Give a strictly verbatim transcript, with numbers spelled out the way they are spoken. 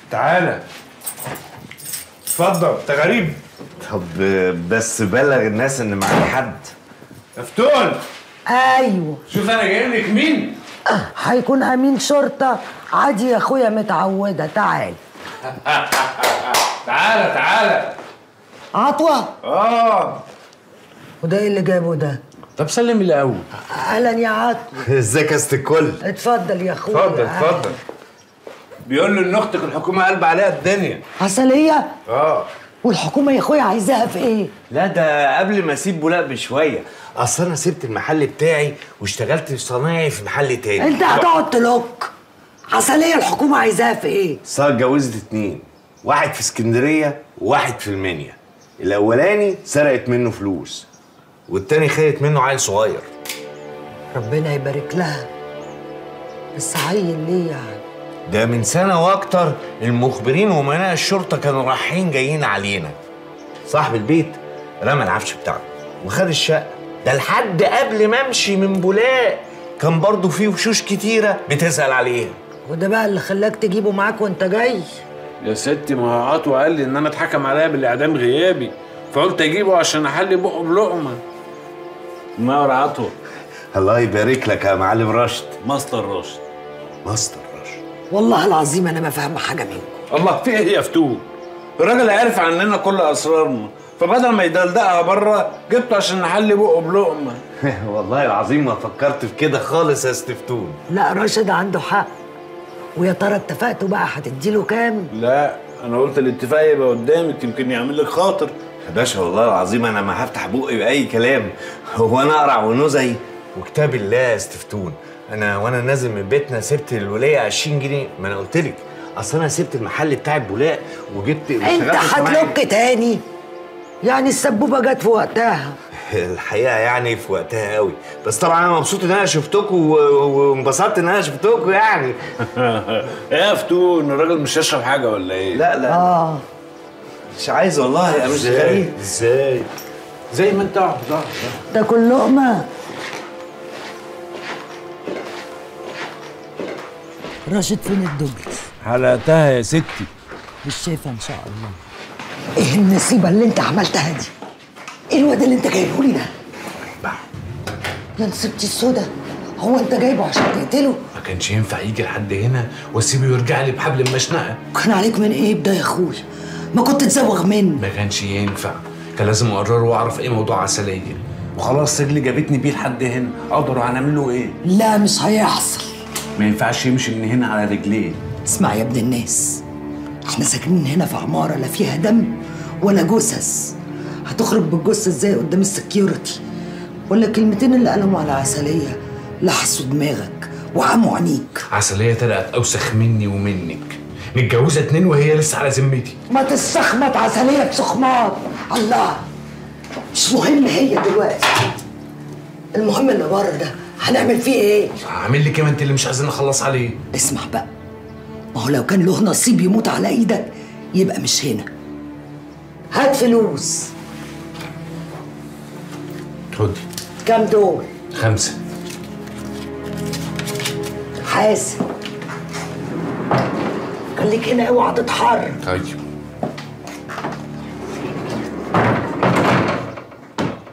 تعالى اتفضل، انت غريب. طب بس بلغ الناس ان معايا حد. مفتون. ايوه. شوف انا جايب لك مين؟ أه هيكون امين شرطه عادي يا اخويا، متعوده. تعال. تعالى تعالى. عطوه. اه. وده ايه اللي جابه ده؟ طب سلم الاول. اهلا يا عطوه. ازيك يا ست الكل؟ اتفضل يا اخويا. اتفضل اتفضل. بيقول له ان اختك الحكومه قلب عليها الدنيا. عسليه؟ اه. والحكومه يا اخويا عايزاها في ايه؟ لا ده قبل ما اسيب بولاق بشويه، اصل انا سبت المحل بتاعي واشتغلت صنايعي في محل تاني. انت هتقعد تلوك. عسليه الحكومه عايزاها في ايه؟ صار اتجوزت اتنين، واحد في اسكندريه وواحد في المنيا. الاولاني سرقت منه فلوس والتاني خدت منه عيل صغير. ربنا يبارك لها. بس عيل ليه يعني؟ ده من سنه واكتر المخبرين وامناء الشرطه كانوا رايحين جايين علينا. صاحب البيت رمى العفش بتاعه وخد الشقه. ده لحد قبل ما امشي من بولاق كان برضه في وشوش كتيره بتسال عليها. وده بقى اللي خلاك تجيبه معاك وانت جاي؟ يا ستي ما هو عطوه قال لي ان انا اتحكم عليا بالاعدام غيابي، فقلت اجيبه عشان احلي بقه بلقمه. منور عطوه. الله يبارك لك يا معلم رشد. ماستر رشد. ماستر رشد. والله العظيم انا ما فاهمه حاجه منكم. الله، في ايه يا فتون؟ الراجل عارف عننا كل اسرارنا، فبدل ما يدلدقها بره جبته عشان نحلي بقه بلقمه. والله العظيم ما فكرت في كده خالص يا استفتون. لا راشد عنده حق. ويا ترى اتفقتوا بقى هتديله كام؟ لا انا قلت الاتفاق يبقى قدامك يمكن يعمل لك خاطر. يا باشا والله العظيم انا ما هفتح بقي باي كلام. هو انا اقرع ونزعي وكتاب الله يا استفتون. انا وانا نازل من بيتنا سبت الوليه عشرين جنيه. ما انا قلت لك اصل انا سبت المحل بتاع البولاق وجبت. انت هتلوك تاني؟ يعني السبوبه جت في وقتها. الحقيقه يعني في وقتها قوي، بس طبعا انا مبسوط ان انا شفتكم وانبسطت ان انا شفتكم يعني. ايه يا فتون، الراجل مش هيشرب حاجه ولا ايه؟ لا لا اه مش عايز والله يا مش غريب. ازاي؟ زي ما انت قاعد ده ده كل لقمه. راشد فين الدبل؟ حلقتها يا ستي. مش شايفه ان شاء الله. ايه النصيبه اللي انت عملتها دي؟ ايه الواد اللي انت جايبه لي ده؟ يا نصيبتي السودا، هو انت جايبه عشان تقتله؟ ما كانش ينفع يجي لحد هنا واسيبه يرجع لي بحبل المشنقه. كان عليك من ايه ده يا اخويا؟ ما كنت تزوغ منه. ما كانش ينفع، كان لازم اقرر واعرف ايه موضوع عسليه. وخلاص رجلي جابتني بيه لحد هنا، اقدر هنعمل له ايه؟ لا مش هيحصل. ما ينفعش يمشي من هنا على رجليه. اسمع يا ابن الناس، احنا ساكنين هنا في عماره لا فيها دم ولا جثث. هتخرج بالجثه ازاي قدام السكيورتي؟ ولا كلمتين اللي قالهم على عسليه لحسوا دماغك وعموا عينيك. عسليه طلعت اوسخ مني ومنك، متجوزه اتنين وهي لسه على ذمتي. ما تستخمت عسليه بسخمات. الله، مش مهم هي دلوقتي، المهم اللي بره ده هنعمل فيه ايه؟ هعمل لك ايه؟ ما انت اللي مش عايزين نخلص عليه. اسمع بقى، ما هو لو كان له نصيب يموت على ايدك يبقى مش هنا. هات فلوس. خدي. كام دول؟ خمسة. حاسب. خليك هنا اوعى تتحرك. طيب.